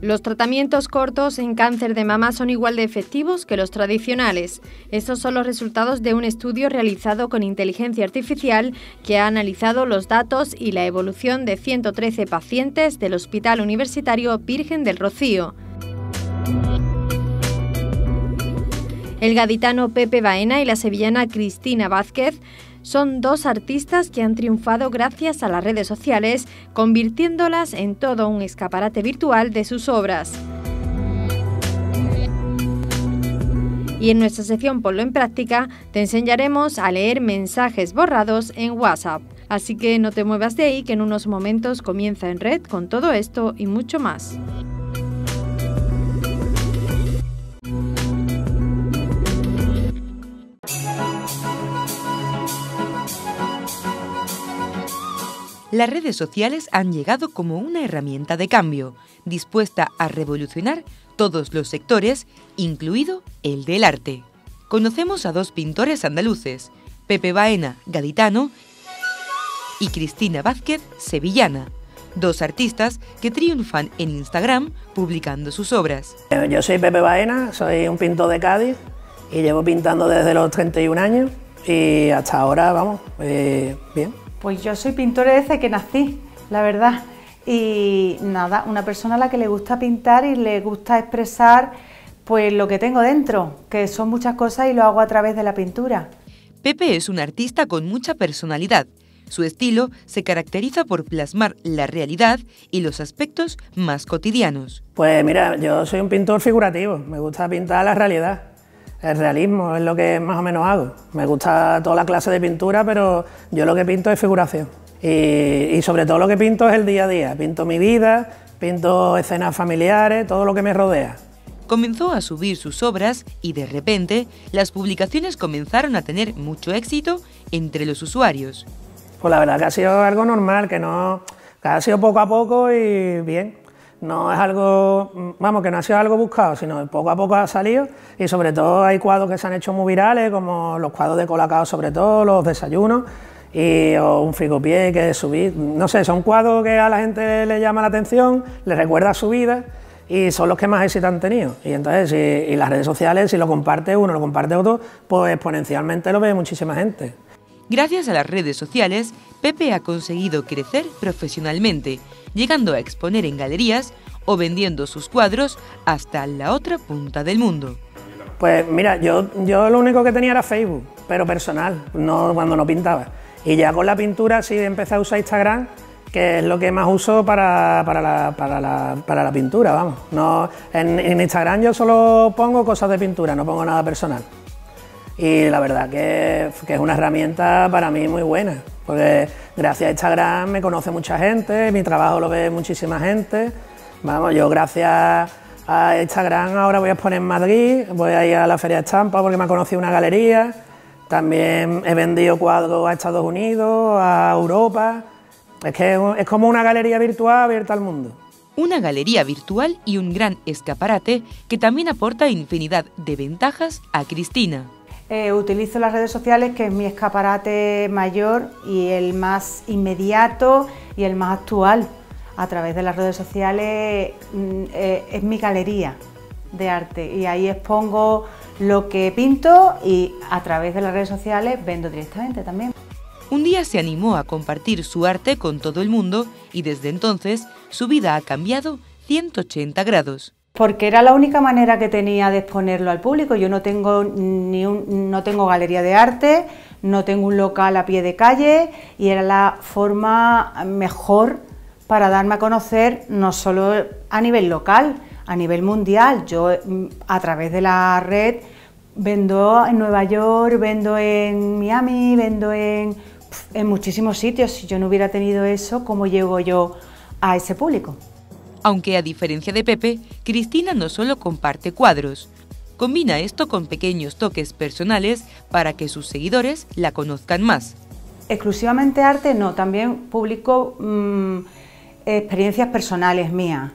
Los tratamientos cortos en cáncer de mama son igual de efectivos que los tradicionales. Estos son los resultados de un estudio realizado con inteligencia artificial que ha analizado los datos y la evolución de 113 pacientes del Hospital Universitario Virgen del Rocío. El gaditano Pepe Baena y la sevillana Cristina Vázquez son dos artistas que han triunfado gracias a las redes sociales, convirtiéndolas en todo un escaparate virtual de sus obras. Y en nuestra sección Ponlo en Práctica te enseñaremos a leer mensajes borrados en WhatsApp. Así que no te muevas de ahí, que en unos momentos comienza En Red con todo esto y mucho más. Las redes sociales han llegado como una herramienta de cambio, dispuesta a revolucionar todos los sectores, incluido el del arte. Conocemos a dos pintores andaluces, Pepe Baena, gaditano, y Cristina Vázquez, sevillana, dos artistas que triunfan en Instagram publicando sus obras. Yo soy Pepe Baena, soy un pintor de Cádiz y llevo pintando desde los 31 años y hasta ahora, vamos, bien. Pues yo soy pintora desde que nací, la verdad, y nada, una persona a la que le gusta pintar y le gusta expresar pues lo que tengo dentro, que son muchas cosas y lo hago a través de la pintura. Pepe es un artista con mucha personalidad. Su estilo se caracteriza por plasmar la realidad y los aspectos más cotidianos. Pues mira, yo soy un pintor figurativo, me gusta pintar la realidad. El realismo es lo que más o menos hago. Me gusta toda la clase de pintura, pero yo lo que pinto es figuración. Y sobre todo lo que pinto es el día a día. Pinto mi vida, pinto escenas familiares, todo lo que me rodea. Comenzó a subir sus obras y de repente las publicaciones comenzaron a tener mucho éxito entre los usuarios. Pues la verdad que ha sido algo normal, que ha sido poco a poco y bien. No es algo, vamos, que no ha sido algo buscado, sino poco a poco ha salido y sobre todo hay cuadros que se han hecho muy virales, como los cuadros de Colacao, sobre todo, los desayunos, o un frigopié que es subir, no sé, son cuadros que a la gente le llama la atención, le recuerda su vida y son los que más éxito han tenido. Y entonces, y las redes sociales, si lo comparte uno, lo comparte otro, pues exponencialmente lo ve muchísima gente. Gracias a las redes sociales, Pepe ha conseguido crecer profesionalmente, llegando a exponer en galerías o vendiendo sus cuadros hasta la otra punta del mundo. Pues mira, yo lo único que tenía era Facebook, pero personal, no cuando no pintaba. Y ya con la pintura sí empecé a usar Instagram, que es lo que más uso para la pintura, vamos. No, en Instagram yo solo pongo cosas de pintura, no pongo nada personal. Y la verdad que es una herramienta para mí muy buena, porque gracias a Instagram me conoce mucha gente, mi trabajo lo ve muchísima gente. Vamos, yo gracias a Instagram ahora voy a exponer en Madrid, voy a ir a la Feria de Estampa porque me ha conocido una galería, también he vendido cuadros a Estados Unidos, a Europa. Es que es como una galería virtual abierta al mundo. Una galería virtual y un gran escaparate que también aporta infinidad de ventajas a Cristina. Utilizo las redes sociales, que es mi escaparate mayor y el más inmediato y el más actual. A través de las redes sociales es mi galería de arte y ahí expongo lo que pinto y a través de las redes sociales vendo directamente también. Un día se animó a compartir su arte con todo el mundo y desde entonces su vida ha cambiado 180 grados. Porque era la única manera que tenía de exponerlo al público. Yo no tengo no tengo galería de arte, no tengo un local a pie de calle y era la forma mejor para darme a conocer, no solo a nivel local, a nivel mundial. Yo a través de la red vendo en Nueva York, vendo en Miami, vendo en muchísimos sitios. Si yo no hubiera tenido eso, ¿cómo llego yo a ese público? Aunque a diferencia de Pepe, Cristina no solo comparte cuadros, combina esto con pequeños toques personales para que sus seguidores la conozcan más. Exclusivamente arte no, también publico experiencias personales mías,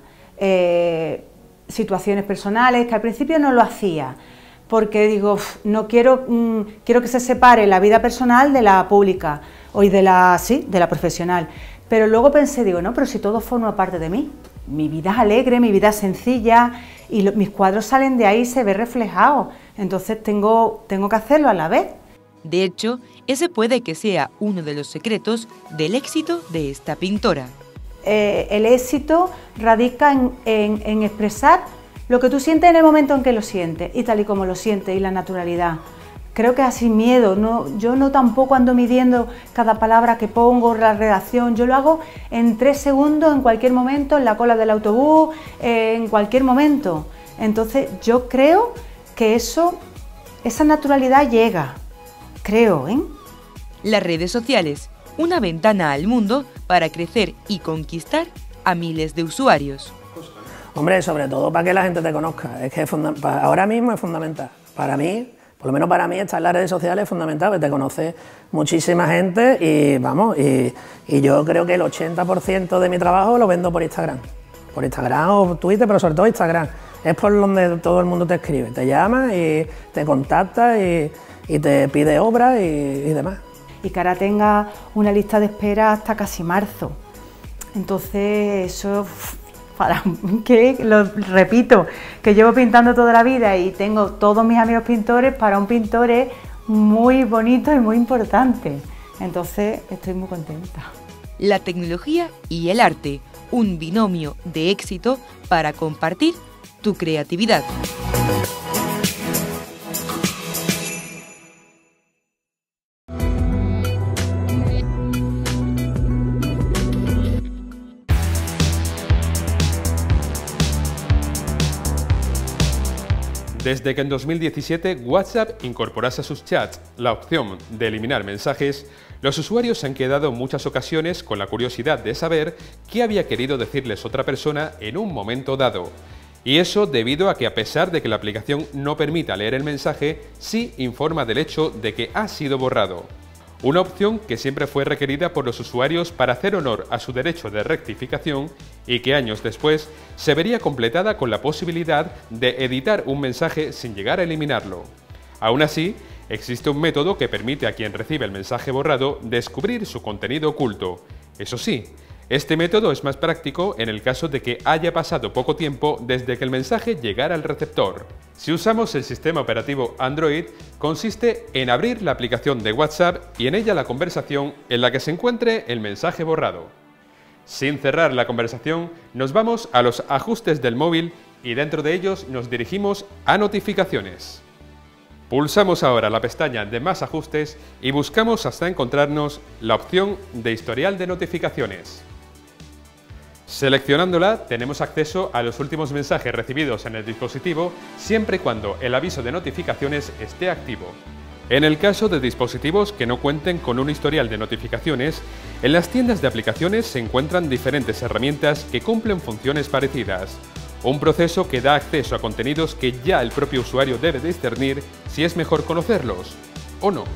situaciones personales, que al principio no lo hacía, porque digo, no quiero que se separe la vida personal de la pública, o de la profesional. Pero luego pensé, digo, no, pero si todo forma parte de mí, mi vida es alegre, mi vida es sencilla y mis cuadros salen de ahí y se ve reflejado. Entonces tengo que hacerlo a la vez. De hecho, ese puede que sea uno de los secretos del éxito de esta pintora. El éxito radica en expresar lo que tú sientes en el momento en que lo sientes y tal y como lo sientes y la naturalidad. Creo que es sin miedo, yo no tampoco ando midiendo cada palabra que pongo, la redacción, yo lo hago en 3 segundos, en cualquier momento, en la cola del autobús, en cualquier momento. Entonces yo creo que esa naturalidad llega, creo, ¿eh? Las redes sociales, una ventana al mundo para crecer y conquistar a miles de usuarios. Hombre, sobre todo para que la gente te conozca, es que ahora mismo es fundamental. Para mí, por lo menos para mí, estar en las redes sociales es fundamental, porque te conoce muchísima gente y vamos, y yo creo que el 80% de mi trabajo lo vendo por Instagram o Twitter, pero sobre todo Instagram. Es por donde todo el mundo te escribe, te llama y te contacta y te pide obras y demás. Y que ahora tenga una lista de espera hasta casi marzo. Entonces eso, para mí, que lo repito, que llevo pintando toda la vida y tengo todos mis amigos pintores, para un pintor es muy bonito y muy importante. Entonces estoy muy contenta. La tecnología y el arte, un binomio de éxito para compartir tu creatividad. Desde que en 2017 WhatsApp incorporase a sus chats la opción de eliminar mensajes, los usuarios se han quedado en muchas ocasiones con la curiosidad de saber qué había querido decirles otra persona en un momento dado. Y eso debido a que, a pesar de que la aplicación no permita leer el mensaje, sí informa del hecho de que ha sido borrado. Una opción que siempre fue requerida por los usuarios para hacer honor a su derecho de rectificación y que años después se vería completada con la posibilidad de editar un mensaje sin llegar a eliminarlo. Aún así, existe un método que permite a quien recibe el mensaje borrado descubrir su contenido oculto. Eso sí, este método es más práctico en el caso de que haya pasado poco tiempo desde que el mensaje llegara al receptor. Si usamos el sistema operativo Android, consiste en abrir la aplicación de WhatsApp y en ella la conversación en la que se encuentre el mensaje borrado. Sin cerrar la conversación, nos vamos a los ajustes del móvil y dentro de ellos nos dirigimos a notificaciones. Pulsamos ahora la pestaña de Más ajustes y buscamos hasta encontrarnos la opción de historial de notificaciones. Seleccionándola, tenemos acceso a los últimos mensajes recibidos en el dispositivo siempre y cuando el aviso de notificaciones esté activo. En el caso de dispositivos que no cuenten con un historial de notificaciones, en las tiendas de aplicaciones se encuentran diferentes herramientas que cumplen funciones parecidas. Un proceso que da acceso a contenidos que ya el propio usuario debe discernir si es mejor conocerlos o no.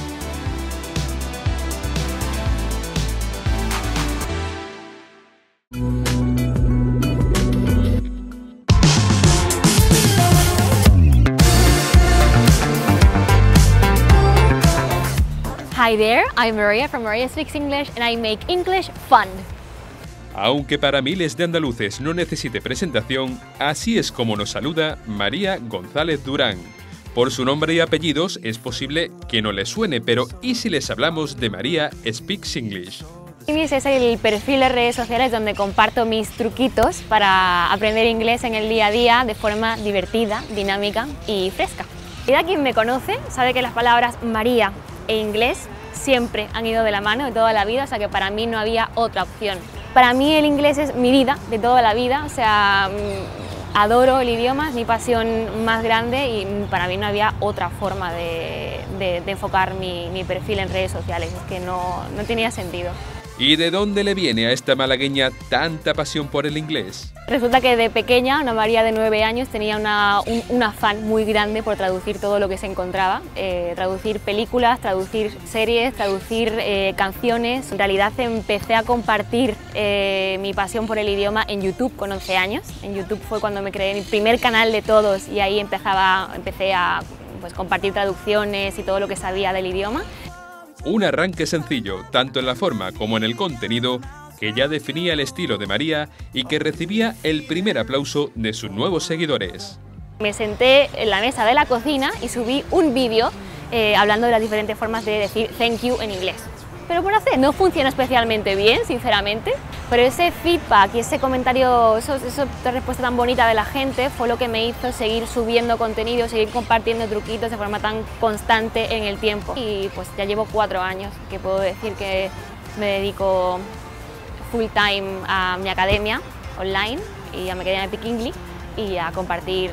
Hi there, I'm Maria from Maria Speaks English and I make English fun. Aunque para miles de andaluces no necesite presentación, así es como nos saluda María González Durán. Por su nombre y apellidos es posible que no les suene, pero ¿y si les hablamos de Maria Speaks English? Es el perfil de redes sociales donde comparto mis truquitos para aprender inglés en el día a día de forma divertida, dinámica y fresca. Y a quien me conoce sabe que las palabras María e inglés siempre han ido de la mano de toda la vida, o sea que para mí no había otra opción. Para mí el inglés es mi vida de toda la vida, o sea, adoro el idioma, es mi pasión más grande y para mí no había otra forma de enfocar mi perfil en redes sociales, es que no tenía sentido. ¿Y de dónde le viene a esta malagueña tanta pasión por el inglés? Resulta que de pequeña, una María de 9 años, tenía un afán muy grande por traducir todo lo que se encontraba, traducir películas, traducir series, traducir canciones. En realidad empecé a compartir mi pasión por el idioma en YouTube con 11 años. En YouTube fue cuando me creé mi primer canal de todos y ahí empecé a compartir traducciones y todo lo que sabía del idioma. Un arranque sencillo, tanto en la forma como en el contenido, que ya definía el estilo de María y que recibía el primer aplauso de sus nuevos seguidores. Me senté en la mesa de la cocina y subí un vídeo hablando de las diferentes formas de decir thank you en inglés. Pero por hacer, no funciona especialmente bien, sinceramente, pero ese feedback y ese comentario, esa respuesta tan bonita de la gente fue lo que me hizo seguir subiendo contenido, seguir compartiendo truquitos de forma tan constante en el tiempo. Y pues ya llevo 4 años que puedo decir que me dedico full time a mi academia online y a mi academia de Pickingly y a compartir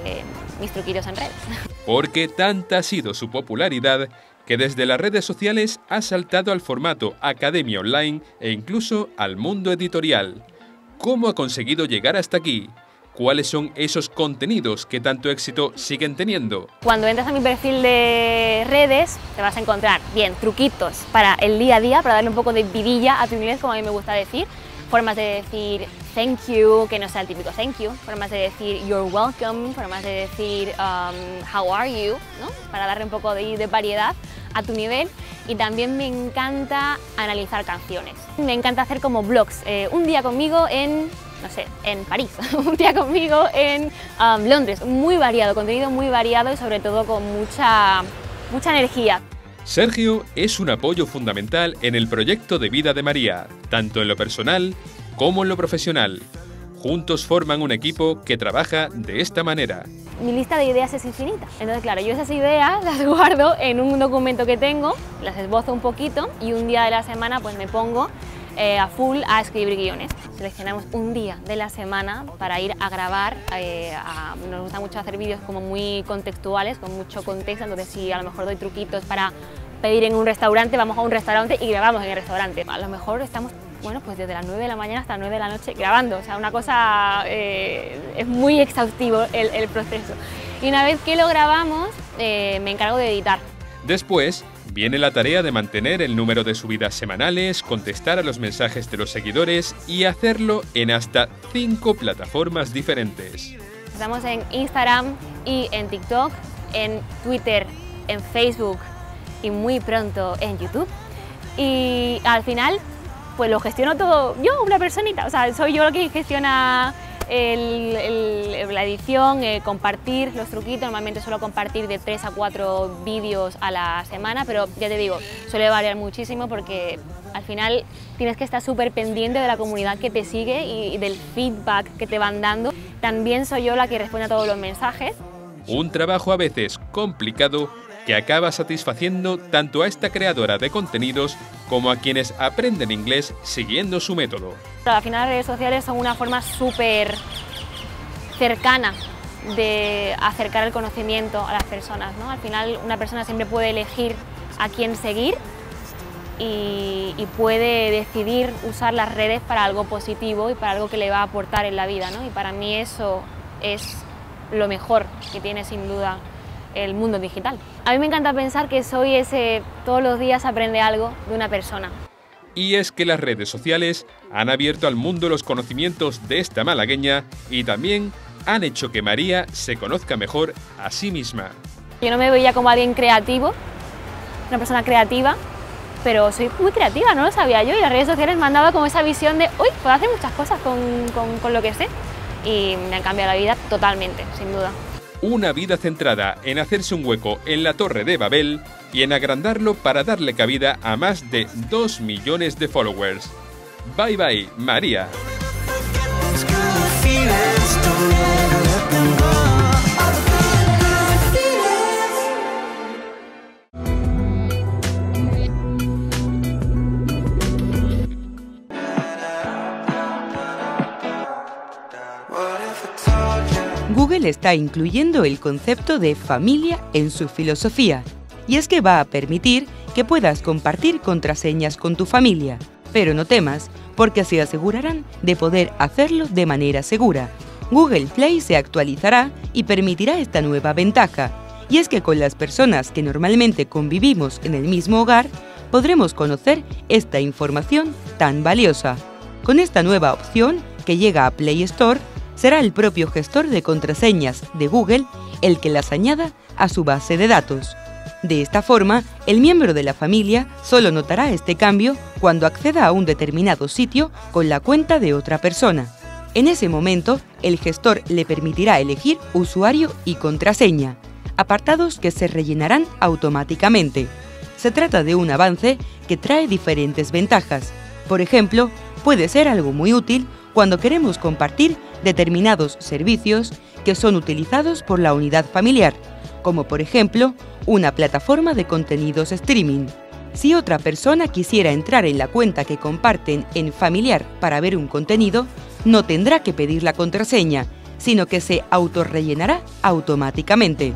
mis truquitos en redes. Porque tanta ha sido su popularidad que desde las redes sociales ha saltado al formato academia online e incluso al mundo editorial. ¿Cómo ha conseguido llegar hasta aquí? ¿Cuáles son esos contenidos que tanto éxito siguen teniendo? Cuando entras a mi perfil de redes te vas a encontrar, bien, truquitos para el día a día, para darle un poco de vidilla a tu inglés, como a mí me gusta decir, formas de decir thank you, que no sea el típico thank you, formas de decir you're welcome, formas de decir how are you, ¿no? Para darle un poco de variedad a tu nivel. Y también me encanta analizar canciones. Me encanta hacer como vlogs, un día conmigo en, no sé, en París, un día conmigo en Londres, muy variado, contenido muy variado y sobre todo con mucha energía. Sergio es un apoyo fundamental en el proyecto de vida de María, tanto en lo personal como en lo profesional. Juntos forman un equipo que trabaja de esta manera. Mi lista de ideas es infinita, entonces claro, yo esas ideas las guardo en un documento que tengo, las esbozo un poquito y un día de la semana pues me pongo a full a escribir guiones. Seleccionamos un día de la semana para ir a grabar, nos gusta mucho hacer vídeos como muy contextuales, con mucho contexto, entonces si a lo mejor doy truquitos para pedir en un restaurante, vamos a un restaurante y grabamos en el restaurante. A lo mejor estamos, bueno, pues desde las 9 de la mañana hasta las 9 de la noche grabando, o sea, una cosa, es muy exhaustivo el proceso. Y una vez que lo grabamos, me encargo de editar. Después viene la tarea de mantener el número de subidas semanales, contestar a los mensajes de los seguidores y hacerlo en hasta 5 plataformas diferentes. Estamos en Instagram y en TikTok, en Twitter, en Facebook y muy pronto en YouTube. Y al final, pues lo gestiono todo yo, una personita, o sea, soy yo la que gestiona la edición, compartir los truquitos. Normalmente suelo compartir de 3 a 4 vídeos a la semana, pero ya te digo, suele variar muchísimo porque al final tienes que estar súper pendiente de la comunidad que te sigue y del feedback que te van dando. También soy yo la que responde a todos los mensajes. Un trabajo a veces complicado que acaba satisfaciendo tanto a esta creadora de contenidos como a quienes aprenden inglés siguiendo su método. Al final las redes sociales son una forma súper cercana de acercar el conocimiento a las personas, ¿no? Al final una persona siempre puede elegir a quién seguir y puede decidir usar las redes para algo positivo y para algo que le va a aportar en la vida, ¿no? Y para mí eso es lo mejor que tiene sin duda el mundo digital. A mí me encanta pensar que soy ese todos los días aprende algo de una persona. Y es que las redes sociales han abierto al mundo los conocimientos de esta malagueña y también han hecho que María se conozca mejor a sí misma. Yo no me veía como alguien creativo, una persona creativa, pero soy muy creativa, no lo sabía yo, y las redes sociales me han dado como esa visión de uy, puedo hacer muchas cosas con lo que sé, y me han cambiado la vida totalmente, sin duda. Una vida centrada en hacerse un hueco en la Torre de Babel y en agrandarlo para darle cabida a más de 2 millones de followers. Bye bye, María. Google está incluyendo el concepto de familia en su filosofía, y es que va a permitir que puedas compartir contraseñas con tu familia. Pero no temas, porque se asegurarán de poder hacerlo de manera segura. Google Play se actualizará y permitirá esta nueva ventaja, y es que con las personas que normalmente convivimos en el mismo hogar, podremos conocer esta información tan valiosa. Con esta nueva opción, que llega a Play Store, será el propio gestor de contraseñas de Google el que las añada a su base de datos. De esta forma, el miembro de la familia solo notará este cambio cuando acceda a un determinado sitio con la cuenta de otra persona. En ese momento, el gestor le permitirá elegir usuario y contraseña, apartados que se rellenarán automáticamente. Se trata de un avance que trae diferentes ventajas. Por ejemplo, puede ser algo muy útil cuando queremos compartir determinados servicios que son utilizados por la unidad familiar, como por ejemplo, una plataforma de contenidos streaming. Si otra persona quisiera entrar en la cuenta que comparten en familiar para ver un contenido, no tendrá que pedir la contraseña, sino que se autorrellenará automáticamente.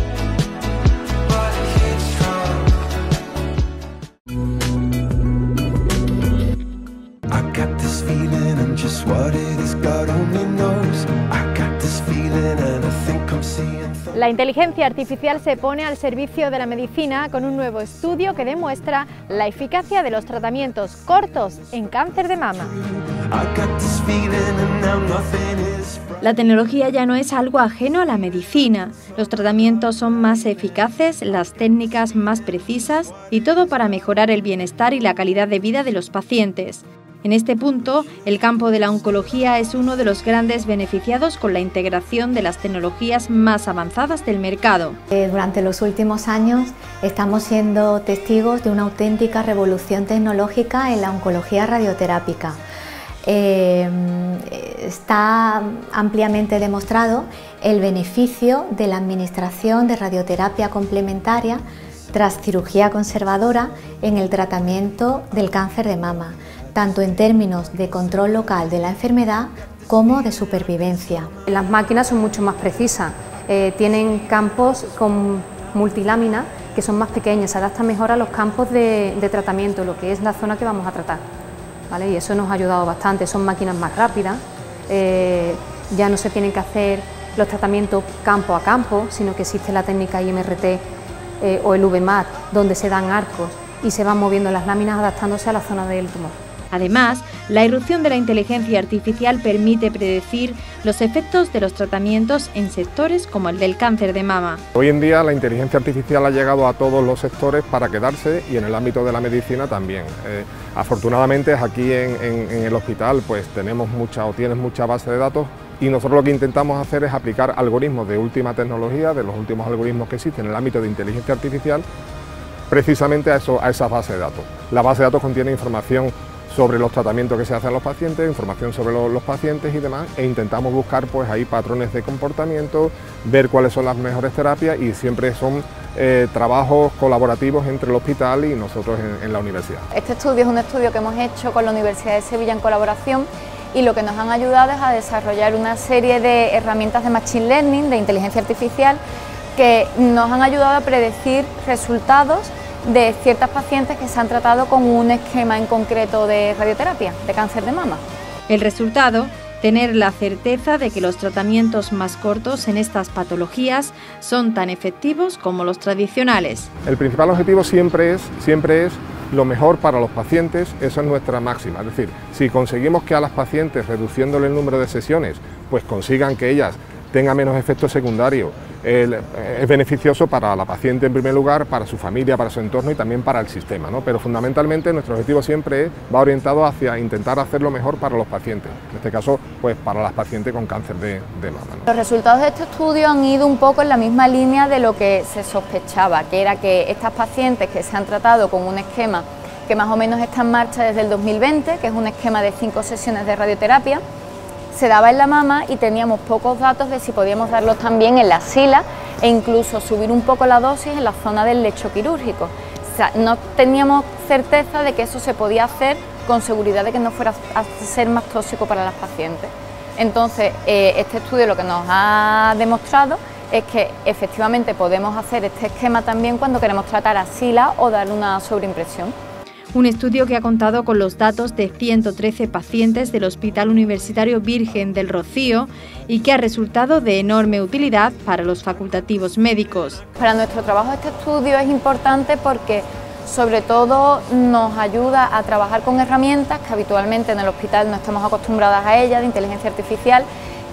La inteligencia artificial se pone al servicio de la medicina con un nuevo estudio que demuestra la eficacia de los tratamientos cortos en cáncer de mama. La tecnología ya no es algo ajeno a la medicina. Los tratamientos son más eficaces, las técnicas más precisas y todo para mejorar el bienestar y la calidad de vida de los pacientes. En este punto, el campo de la oncología es uno de los grandes beneficiados con la integración de las tecnologías más avanzadas del mercado. Durante los últimos años estamos siendo testigos de una auténtica revolución tecnológica en la oncología radioterápica. Está ampliamente demostrado el beneficio de la administración de radioterapia complementaria tras cirugía conservadora en el tratamiento del cáncer de mama, tanto en términos de control local de la enfermedad como de supervivencia. Las máquinas son mucho más precisas, tienen campos con multilámina que son más pequeños, se adaptan mejor a los campos de tratamiento, lo que es la zona que vamos a tratar, ¿vale? Y eso nos ha ayudado bastante, son máquinas más rápidas, ya no se tienen que hacer los tratamientos campo a campo, sino que existe la técnica IMRT o el VMAT, donde se dan arcos y se van moviendo las láminas adaptándose a la zona del tumor. Además, la irrupción de la inteligencia artificial permite predecir los efectos de los tratamientos en sectores como el del cáncer de mama. Hoy en día la inteligencia artificial ha llegado a todos los sectores para quedarse y en el ámbito de la medicina también. Afortunadamente aquí en el hospital pues tienes mucha base de datos y nosotros lo que intentamos hacer es aplicar algoritmos de última tecnología, de los últimos algoritmos que existen en el ámbito de inteligencia artificial, precisamente a esa base de datos. La base de datos contiene información sobre los tratamientos que se hacen a los pacientes, información sobre los pacientes y demás, e intentamos buscar pues ahí patrones de comportamiento, ver cuáles son las mejores terapias y siempre son trabajos colaborativos entre el hospital y nosotros en la universidad. Este estudio es un estudio que hemos hecho con la Universidad de Sevilla en colaboración y lo que nos han ayudado es a desarrollar una serie de herramientas de Machine Learning, de inteligencia artificial, que nos han ayudado a predecir resultados de ciertas pacientes que se han tratado con un esquema en concreto de radioterapia, de cáncer de mama. El resultado, tener la certeza de que los tratamientos más cortos en estas patologías son tan efectivos como los tradicionales. El principal objetivo siempre es lo mejor para los pacientes, eso es nuestra máxima. Es decir, si conseguimos que a las pacientes, reduciéndole el número de sesiones, pues consigan que ellas tengan menos efectos secundarios, es beneficioso para la paciente en primer lugar, para su familia, para su entorno y también para el sistema, ¿no? Pero fundamentalmente nuestro objetivo siempre va orientado hacia intentar hacer lo mejor para los pacientes, en este caso pues para las pacientes con cáncer de mama, ¿no? Los resultados de este estudio han ido un poco en la misma línea de lo que se sospechaba, que era que estas pacientes que se han tratado con un esquema que más o menos está en marcha desde el 2020, que es un esquema de 5 sesiones de radioterapia, se daba en la mama y teníamos pocos datos de si podíamos darlos también en la axila e incluso subir un poco la dosis en la zona del lecho quirúrgico. O sea, no teníamos certeza de que eso se podía hacer con seguridad de que no fuera a ser más tóxico para las pacientes. Entonces, este estudio lo que nos ha demostrado es que efectivamente podemos hacer este esquema también cuando queremos tratar axila o dar una sobreimpresión. Un estudio que ha contado con los datos de 113 pacientes del Hospital Universitario Virgen del Rocío y que ha resultado de enorme utilidad para los facultativos médicos. Para nuestro trabajo este estudio es importante porque sobre todo nos ayuda a trabajar con herramientas que habitualmente en el hospital no estamos acostumbradas a ellas, de inteligencia artificial,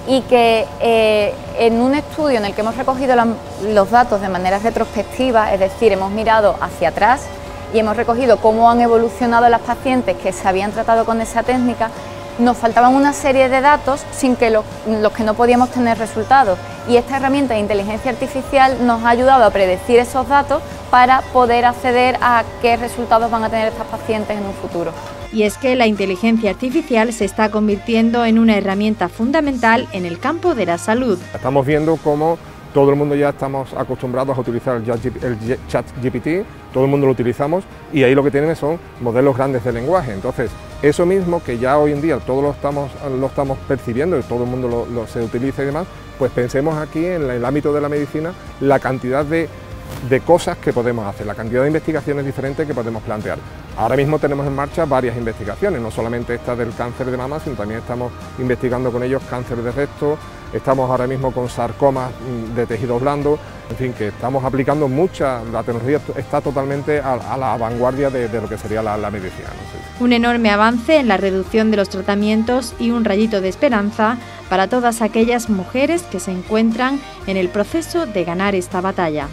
y que en un estudio en el que hemos recogido los datos de manera retrospectiva, es decir, hemos mirado hacia atrás y hemos recogido cómo han evolucionado las pacientes que se habían tratado con esa técnica, nos faltaban una serie de datos sin que los que no podíamos tener resultados, y esta herramienta de inteligencia artificial nos ha ayudado a predecir esos datos para poder acceder a qué resultados van a tener estas pacientes en un futuro. Y es que la inteligencia artificial se está convirtiendo en una herramienta fundamental en el campo de la salud. Estamos viendo cómo todo el mundo ya estamos acostumbrados a utilizar el ChatGPT, todo el mundo lo utilizamos, y ahí lo que tienen son modelos grandes de lenguaje. Entonces, eso mismo que ya hoy en día todos lo estamos percibiendo y todo el mundo se utiliza y demás, pues pensemos aquí en el ámbito de la medicina la cantidad de cosas que podemos hacer, la cantidad de investigaciones diferentes que podemos plantear. Ahora mismo tenemos en marcha varias investigaciones, no solamente esta del cáncer de mama, sino también estamos investigando con ellos cáncer de recto, estamos ahora mismo con sarcomas de tejido blando, en fin, que estamos aplicando la tecnología está totalmente a la vanguardia de lo que sería la medicina. ¿No? Un enorme avance en la reducción de los tratamientos y un rayito de esperanza para todas aquellas mujeres que se encuentran en el proceso de ganar esta batalla.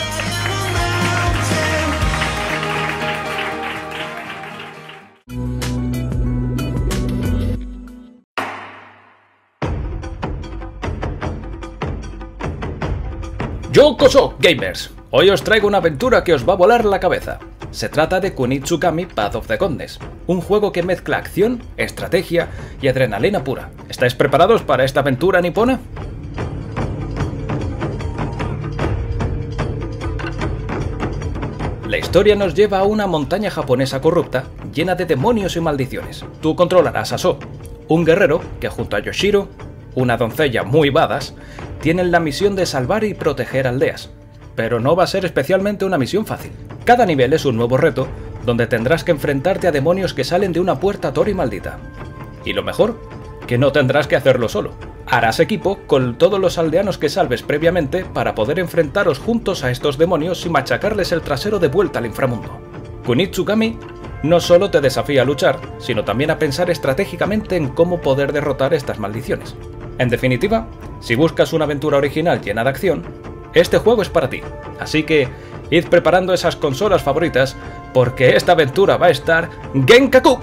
Yokoso Gamers, hoy os traigo una aventura que os va a volar la cabeza. Se trata de Kunitsukami Path of the Goddess, un juego que mezcla acción, estrategia y adrenalina pura. ¿Estáis preparados para esta aventura nipona? La historia nos lleva a una montaña japonesa corrupta llena de demonios y maldiciones. Tú controlarás a So, un guerrero que junto a Yoshiro, una doncella muy badass, tienen la misión de salvar y proteger aldeas. Pero no va a ser especialmente una misión fácil. Cada nivel es un nuevo reto, donde tendrás que enfrentarte a demonios que salen de una puerta tori maldita. Y lo mejor, que no tendrás que hacerlo solo. Harás equipo con todos los aldeanos que salves previamente para poder enfrentaros juntos a estos demonios y machacarles el trasero de vuelta al inframundo. Kunitsukami no solo te desafía a luchar, sino también a pensar estratégicamente en cómo poder derrotar estas maldiciones. En definitiva, si buscas una aventura original llena de acción, este juego es para ti. Así que, id preparando esas consolas favoritas, porque esta aventura va a estar Genkaku.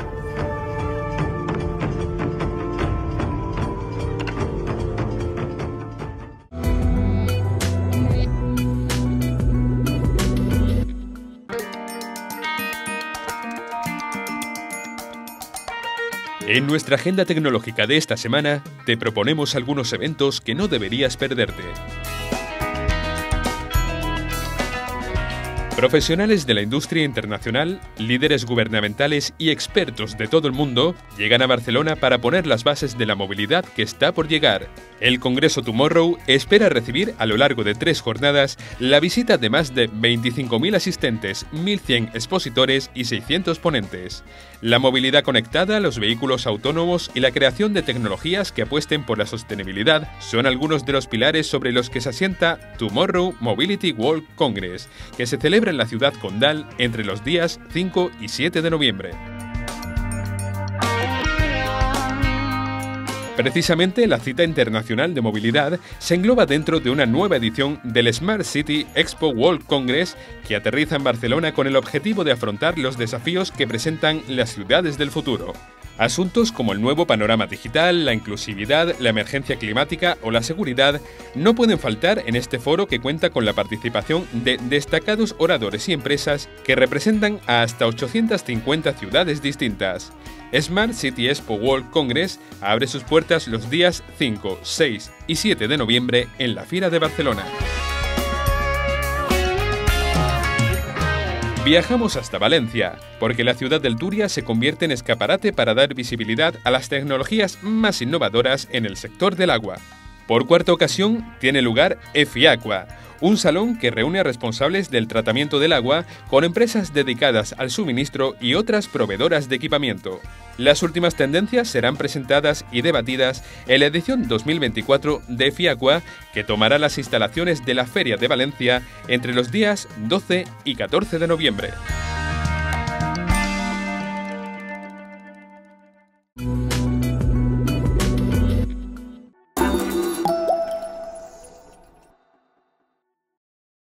En nuestra agenda tecnológica de esta semana, te proponemos algunos eventos que no deberías perderte. Profesionales de la industria internacional, líderes gubernamentales y expertos de todo el mundo llegan a Barcelona para poner las bases de la movilidad que está por llegar. El Congreso Tomorrow espera recibir a lo largo de 3 jornadas la visita de más de 25.000 asistentes, 1.100 expositores y 600 ponentes. La movilidad conectada, los vehículos autónomos y la creación de tecnologías que apuesten por la sostenibilidad son algunos de los pilares sobre los que se asienta Tomorrow Mobility World Congress, que se celebra en la ciudad condal entre los días 5 y 7 de noviembre. Precisamente la cita internacional de movilidad se engloba dentro de una nueva edición del Smart City Expo World Congress que aterriza en Barcelona con el objetivo de afrontar los desafíos que presentan las ciudades del futuro. Asuntos como el nuevo panorama digital, la inclusividad, la emergencia climática o la seguridad no pueden faltar en este foro que cuenta con la participación de destacados oradores y empresas que representan a hasta 850 ciudades distintas. Smart City Expo World Congress abre sus puertas los días 5, 6 y 7 de noviembre en la Fira de Barcelona. Viajamos hasta Valencia, porque la ciudad del Túria se convierte en escaparate para dar visibilidad a las tecnologías más innovadoras en el sector del agua. Por cuarta ocasión tiene lugar EFIACUA, un salón que reúne a responsables del tratamiento del agua con empresas dedicadas al suministro y otras proveedoras de equipamiento. Las últimas tendencias serán presentadas y debatidas en la edición 2024 de EFIACUA, que tomará las instalaciones de la Feria de Valencia entre los días 12 y 14 de noviembre.